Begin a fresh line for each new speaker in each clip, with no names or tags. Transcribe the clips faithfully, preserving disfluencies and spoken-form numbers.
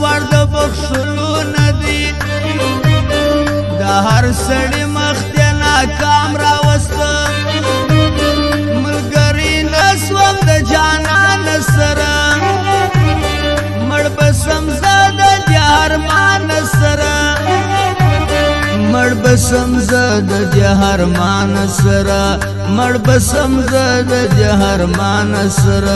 وړ د بخښلو نه دي د هر سړي مخ ته ناکام راوسته ملګري نه سوم د جانان سره مړ به سم زه د دې ارمان سره مړ به سم زه د دې ارمان سره مړ به سم زه د دې ارمان سره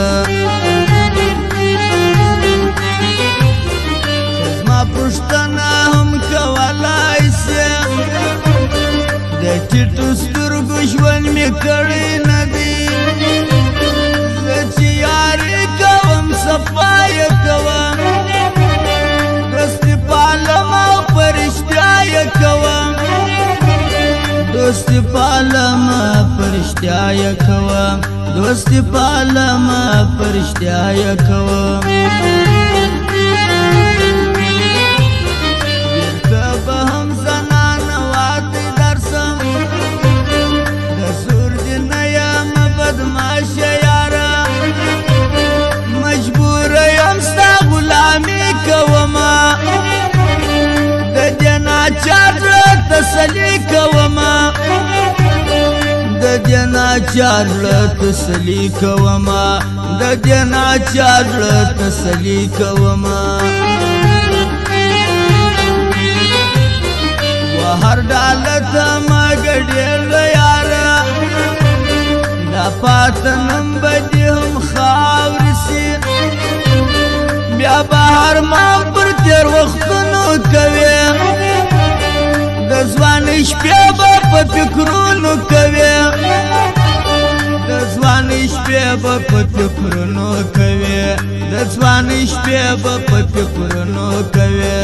زما پوښتنه هم کولای سې د ټیټو سترګو ژوند مې کړی نه دی زه چې یاري کوم صفا یې کوم دوستي پالم او په رښتیا یې کوم دوستی پالما پرشتیا یا کوم دوستی پالما پرشتیا یا کوم بیرته به هم زنان واتی درسم د زور دی نه یم بدماشه یاره مجبوره یم ستا غلامي کومه د دې ناچار زړه تسلي کومه د دې ناچار زړه تسلي کومه د دې ناچار زړه تسلي کومه وهر ډاله ته ما ګډېږه یاره دا پاتنم به دې هم خاورې سي بیا به هر ما پر تېر وختونو کوې د ځوانۍ شپې به په فکرونو کوې د ځوانۍ شپې به په فکرونو کوې د ځوانۍ شپې به په فکرونو کوې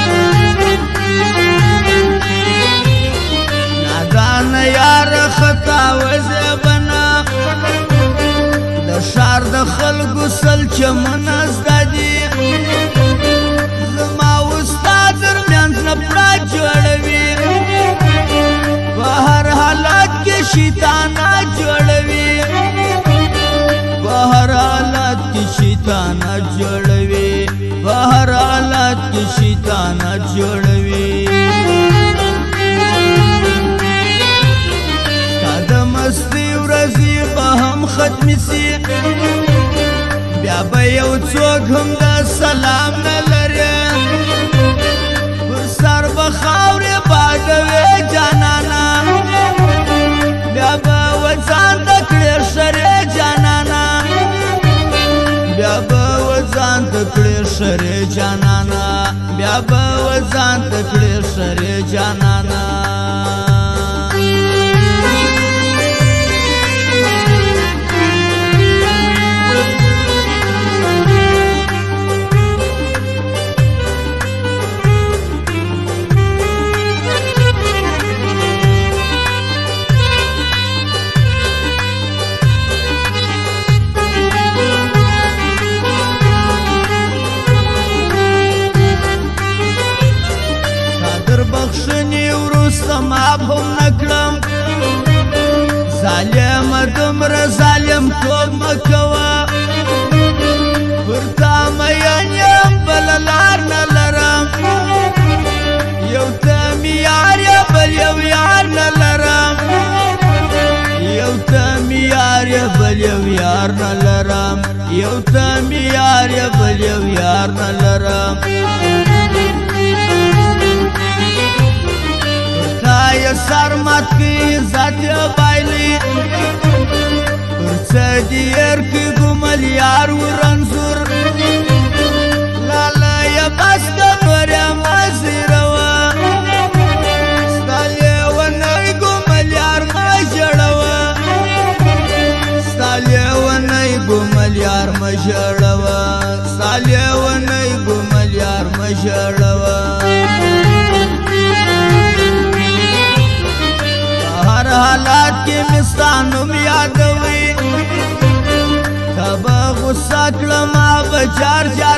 نادانه یاره خطا وزیبنه د ښار د خلکو سل چمنه زده دي زما ستا درمیان نفرت جوړوي په هر حالت کې شیطانت جوړوي په هر حالت کې شیطانت جوړوي په هر حالت کې شیطانت جوړوي ستا د مستۍ ورځې به هم ختمې سي بیا به یو څوک هم د سلام نه لري پر سر به خاورې بادوې جانانا بیا به وځان ته کړې شرې جانانا بیا به وځان ته کړې شرې جانانا بیا به وځان ته کړې شرې جانانا بخښنې وروسته معاف هم نه کړم ظالمه دومره ظالم توب مه کوه پر تا مین یم بله لار نه لرم یو ته مې یار یا بل یو یار نه لرم یو ته مې یار یا بل یو یار نه لرم یو ته مې یار یا بل یو یار نه لرم یا سر مات کی ذات بایلی پر څدیر کی ګمل یار ورنزور لالا یا بس کور مازیروا ستاله ونای ګمل یار ما جړوا ستاله ونای ګمل یار ما جړوا ستاله ونای ګمل یار ما جړوا حالات کې مستانم یادوي تبا غصه کړم به چار